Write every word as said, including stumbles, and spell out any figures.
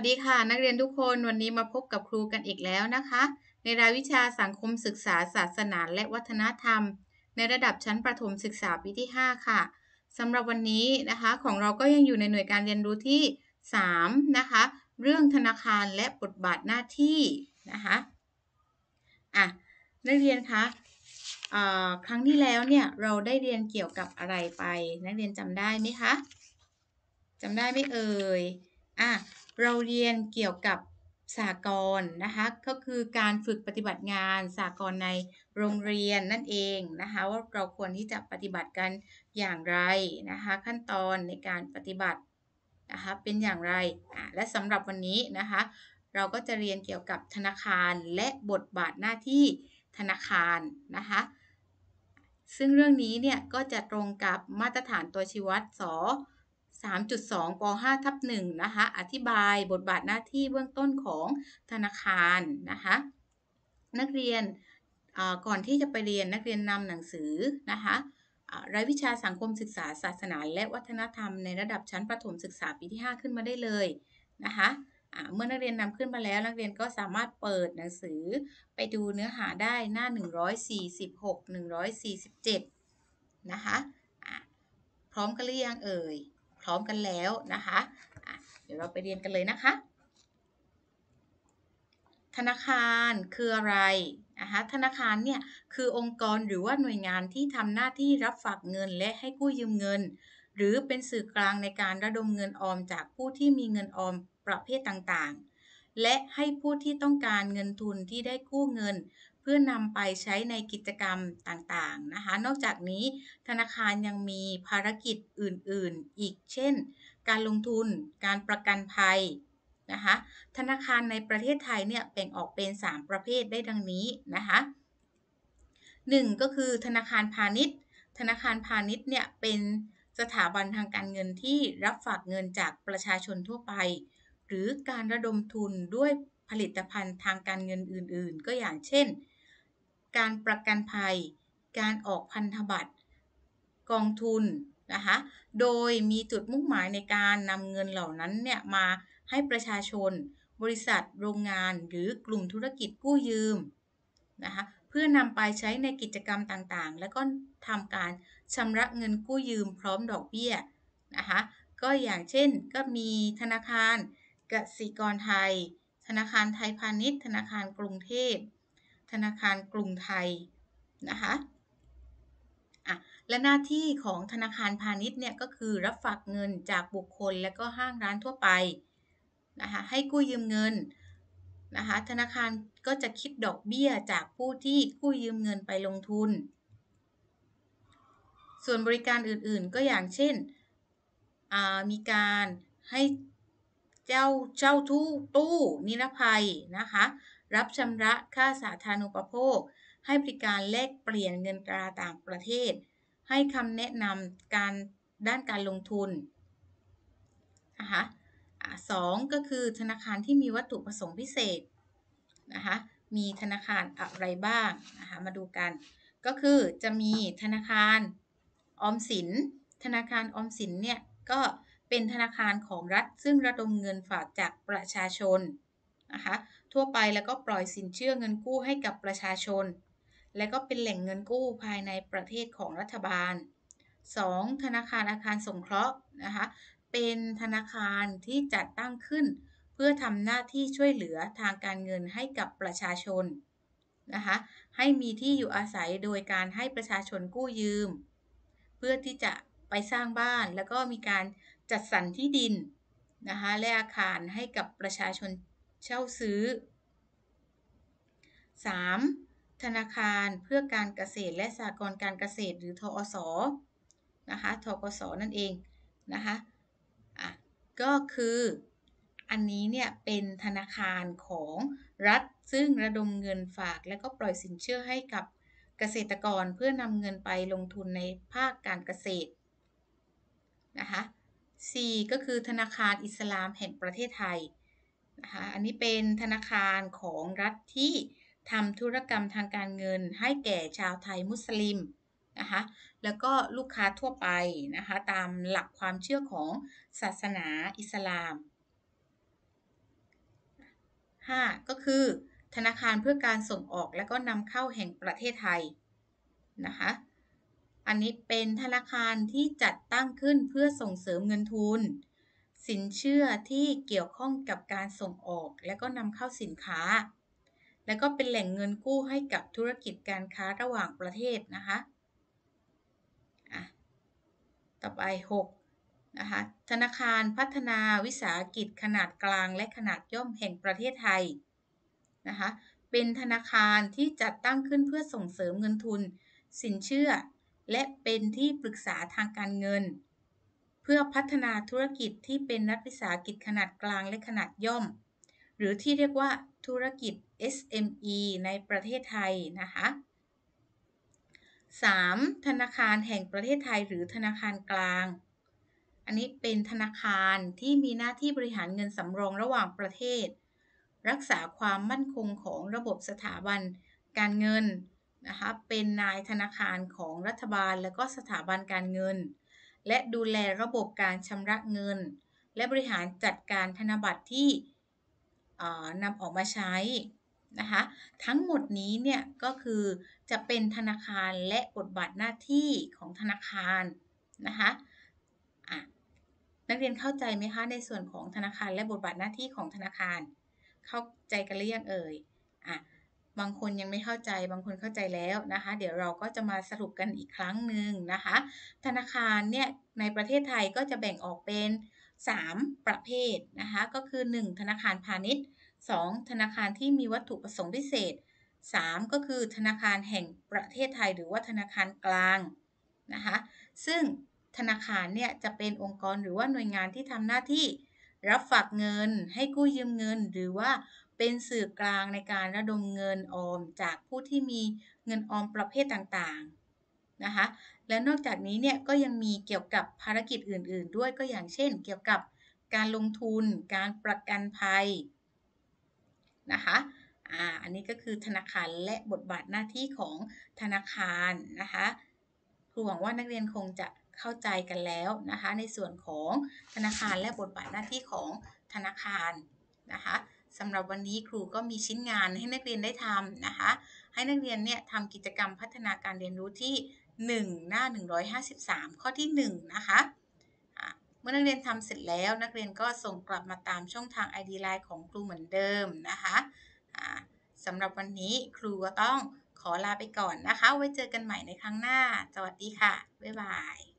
ดีค่ะนักเรียนทุกคนวันนี้มาพบกับครูกันอีกแล้วนะคะในรายวิชาสังคมศึกษาศาสนาและวัฒนธรรมในระดับชั้นประถมศึกษาปีที่ห้าค่ะสำหรับวันนี้นะคะของเราก็ยังอยู่ในหน่วยการเรียนรู้ที่สามนะคะเรื่องธนาคารและบทบาทหน้าที่นะคะอ่ะนักเรียนคะครั้งที่แล้วเนี่ยเราได้เรียนเกี่ยวกับอะไรไปนักเรียนจำได้ไหมคะจำได้ไหมเอ่ยอ่ะเราเรียนเกี่ยวกับสหกรณ์นะคะก็คือการฝึกปฏิบัติงานสหกรณ์ในโรงเรียนนั่นเองนะคะว่าเราควรที่จะปฏิบัติกันอย่างไรนะคะขั้นตอนในการปฏิบัตินะคะเป็นอย่างไรอ่ะและสำหรับวันนี้นะคะเราก็จะเรียนเกี่ยวกับธนาคารและบทบาทหน้าที่ธนาคารนะคะซึ่งเรื่องนี้เนี่ยก็จะตรงกับมาตรฐานตัวชี้วัดส สามจุดสอง ป ห้า ทับ หนึ่ง นะคะอธิบายบทบาทหน้าที่เบื้องต้นของธนาคารนะคะนักเรียนก่อนที่จะไปเรียนนักเรียนนำหนังสือนะคะรายวิชาสังคมศึกษาศาสนาและวัฒนธรรมในระดับชั้นประถมศึกษาปีที่ห้าขึ้นมาได้เลยนะคะเมื่อนักเรียนนำขึ้นมาแล้วนักเรียนก็สามารถเปิดหนังสือไปดูเนื้อหาได้หน้าหนึ่งร้อยสี่สิบหก หนึ่งร้อยสี่สิบเจ็ดนะคะพร้อมกันหรือยังเอ่ยพร้อมกันแล้วนะคะะเดี๋ยวเราไปเรียนกันเลยนะคะธนาคารคืออะไรนะคะธนาคารเนี่ยคือองค์กรหรือว่าหน่วยงานที่ทำหน้าที่รับฝากเงินและให้กู้ยืมเงินหรือเป็นสื่อกลางในการระดมเงินออมจากผู้ที่มีเงินออมประเภทต่างๆและให้ผู้ที่ต้องการเงินทุนที่ได้กู้เงินเพื่อนำไปใช้ในกิจกรรมต่างๆนะคะนอกจากนี้ธนาคารยังมีภารกิจอื่นๆอีกเช่นการลงทุนการประกันภัยนะคะธนาคารในประเทศไทยเนี่ยแบ่งออกเป็นสามประเภทได้ดังนี้นะคะหนึ่งก็คือธนาคารพาณิชย์ธนาคารพาณิชย์เนี่ยเป็นสถาบันทางการเงินที่รับฝากเงินจากประชาชนทั่วไปหรือการระดมทุนด้วยผลิตภัณฑ์ทางการเงินอื่นๆก็อย่างเช่นการประกันภัยการออกพันธบัตรกองทุนนะคะโดยมีจุดมุ่งหมายในการนำเงินเหล่านั้นเนี่ยมาให้ประชาชนบริษัทโรงงานหรือกลุ่มธุรกิจกู้ยืมนะคะเพื่อนำไปใช้ในกิจกรรมต่างๆแล้วก็ทำการชำระเงินกู้ยืมพร้อมดอกเบี้ยนะคะก็อย่างเช่นก็มีธนาคารกสิกรไทยธนาคารไทยพาณิชย์ธนาคารกรุงเทพธนาคารกรุงไทยนะคะอ่ะและหน้าที่ของธนาคารพาณิชย์เนี่ยก็คือรับฝากเงินจากบุคคลและก็ห้างร้านทั่วไปนะคะให้กู้ยืมเงินนะคะธนาคารก็จะคิดดอกเบี้ยจากผู้ที่กู้ยืมเงินไปลงทุนส่วนบริการอื่นๆก็อย่างเช่นมีการให้เจ้าเจ้าทู่ตู้นิรภัยนะคะรับชำระค่าสาธารณูปโภคให้บริการแลกเปลี่ยนเงินตราต่างประเทศให้คำแนะนำการด้านการลงทุนนะคะสองก็คือธนาคารที่มีวัตถุประสงค์พิเศษนะคะมีธนาคารอะไรบ้างนะคะมาดูกันก็คือจะมีธนาคารออมสินธนาคารออมสินเนี่ยก็เป็นธนาคารของรัฐซึ่งระดมเงินฝากจากประชาชนนะคะทั่วไปแล้วก็ปล่อยสินเชื่อเงินกู้ให้กับประชาชนและก็เป็นแหล่งเงินกู้ภายในประเทศของรัฐบาล สอง ธนาคารอาคารสงเคราะห์นะคะเป็นธนาคารที่จัดตั้งขึ้นเพื่อทำหน้าที่ช่วยเหลือทางการเงินให้กับประชาชนนะคะให้มีที่อยู่อาศัยโดยการให้ประชาชนกู้ยืมเพื่อที่จะไปสร้างบ้านแล้วก็มีการจัดสรรที่ดินนะคะและอาคารให้กับประชาชนเช่าซื้อ สาม ธนาคารเพื่อการเกษตรและสหกรณ์การเกษตรหรือทอสนะคะทกสนั่นเองนะคะอ่ะก็คืออันนี้เนี่ยเป็นธนาคารของรัฐซึ่งระดมเงินฝากและก็ปล่อยสินเชื่อให้กับเกษตรกรเพื่อนำเงินไปลงทุนในภาคการเกษตรนะคะ สี่ ก็คือธนาคารอิสลามแห่งประเทศไทยนะคะอันนี้เป็นธนาคารของรัฐที่ทำธุรกรรมทางการเงินให้แก่ชาวไทยมุสลิมนะคะแล้วก็ลูกค้าทั่วไปนะคะตามหลักความเชื่อของศาสนาอิสลามห้าก็คือธนาคารเพื่อการส่งออกและก็นำเข้าแห่งประเทศไทยนะคะอันนี้เป็นธนาคารที่จัดตั้งขึ้นเพื่อส่งเสริมเงินทุนสินเชื่อที่เกี่ยวข้องกับการส่งออกและก็นำเข้าสินค้าและก็เป็นแหล่งเงินกู้ให้กับธุรกิจการค้าระหว่างประเทศนะคะอ่ะต่อไปหกนะคะธนาคารพัฒนาวิสาหกิจขนาดกลางและขนาดย่อมแห่งประเทศไทยนะคะเป็นธนาคารที่จัดตั้งขึ้นเพื่อส่งเสริมเงินทุนสินเชื่อและเป็นที่ปรึกษาทางการเงินเพื่อพัฒนาธุรกิจที่เป็นรัฐวิสาหกิจขนาดกลางและขนาดย่อมหรือที่เรียกว่าธุรกิจ เอส เอ็ม อี ในประเทศไทยนะคะสามธนาคารแห่งประเทศไทยหรือธนาคารกลางอันนี้เป็นธนาคารที่มีหน้าที่บริหารเงินสำรองระหว่างประเทศรักษาความมั่นคงของระบบสถาบันการเงินนะคะเป็นนายธนาคารของรัฐบาลและก็สถาบันการเงินและดูแลระบบการชำระเงินและบริหารจัดการธนบัตรที่นำออกมาใช้นะคะทั้งหมดนี้เนี่ยก็คือจะเป็นธนาคารและบทบาทหน้าที่ของธนาคารนะคะอ่ะนักเรียนเข้าใจไหมคะในส่วนของธนาคารและบทบาทหน้าที่ของธนาคารเข้าใจกันหรือยังเอ่ยอ่ะบางคนยังไม่เข้าใจบางคนเข้าใจแล้วนะคะเดี๋ยวเราก็จะมาสรุปกันอีกครั้งหนึ่งนะคะธนาคารเนี่ยในประเทศไทยก็จะแบ่งออกเป็นสามประเภทนะคะก็คือหนึ่งธนาคารพาณิชย์สองธนาคารที่มีวัตถุประสงค์พิเศษสามก็คือธนาคารแห่งประเทศไทยหรือว่าธนาคารกลางนะคะซึ่งธนาคารเนี่ยจะเป็นองค์กรหรือว่าหน่วยงานที่ทำหน้าที่รับฝากเงินให้กู้ยืมเงินหรือว่าเป็นสื่อกลางในการระดมเงินออมจากผู้ที่มีเงินออมประเภทต่างๆนะคะและนอกจากนี้เนี่ยก็ยังมีเกี่ยวกับภารกิจอื่นๆด้วยก็อย่างเช่นเกี่ยวกับการลงทุนการประกันภัยนะคะอ่าอันนี้ก็คือธนาคารและบทบาทหน้าที่ของธนาคารนะคะครูหวังว่านักเรียนคงจะเข้าใจกันแล้วนะคะในส่วนของธนาคารและบทบาทหน้าที่ของธนาคารนะคะสำหรับวันนี้ครูก็มีชิ้นงานให้นักเรียนได้ทำนะคะให้นักเรียนเนี่ยทำกิจกรรมพัฒนาการเรียนรู้ที่หนึ่งหน้าหนึ่งร้อยห้าสิบสามข้อที่หนึ่งนะคะเมื่อนักเรียนทำเสร็จแล้วนักเรียนก็ส่งกลับมาตามช่องทาง ไอ ดี ไลน์ ของครูเหมือนเดิมนะคะสำหรับวันนี้ครูก็ต้องขอลาไปก่อนนะคะไว้เจอกันใหม่ในครั้งหน้าสวัสดีค่ะบ๊ายบาย